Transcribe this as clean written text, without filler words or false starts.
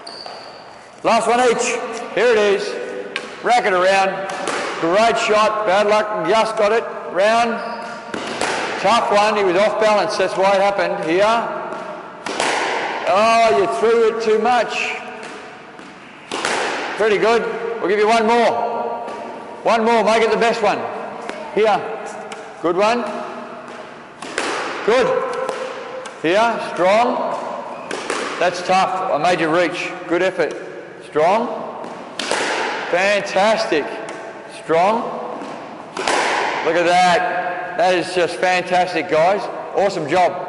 Last one each. Here it is. Rack it around. Great shot. Bad luck. Just got it. Round. Tough one. He was off balance. That's why it happened. Here. Oh, you threw it too much. Pretty good. We'll give you one more. One more. Make it the best one. Here. Good one. Good. Here. Strong. That's tough. I made you reach. Good effort. Strong. Fantastic. Strong. Look at that. That is just fantastic, guys. Awesome job.